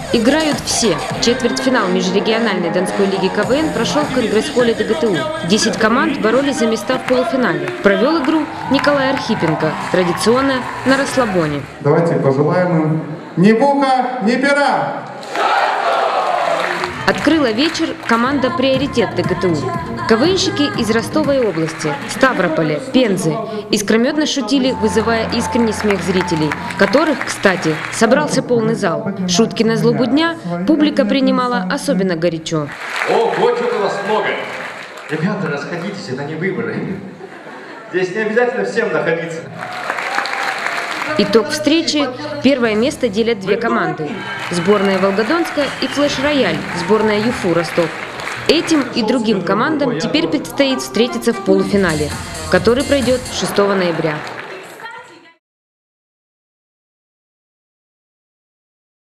Играют все. Четвертьфинал межрегиональной Донской лиги КВН прошел в Конгресс-холле ДГТУ. 10 команд боролись за места в полуфинале. Провел игру Николай Архипенко, традиционно на расслабоне. Давайте пожелаем им ни бука, ни пера! Открыла вечер команда «Приоритет ДГТУ». КВНщики из Ростовской области, Ставрополя, Пензы искрометно шутили, вызывая искренний смех зрителей, которых, кстати, собрался полный зал. Шутки на злобу дня публика принимала особенно горячо. О, вот что-то вас много. Ребята, расходитесь, это не выборы. Здесь не обязательно всем находиться. Итог встречи – первое место делят две команды – сборная Волгодонска и «Флэш-рояль» – сборная ЮФУ Ростов. Этим и другим командам теперь предстоит встретиться в полуфинале, который пройдет 6 ноября.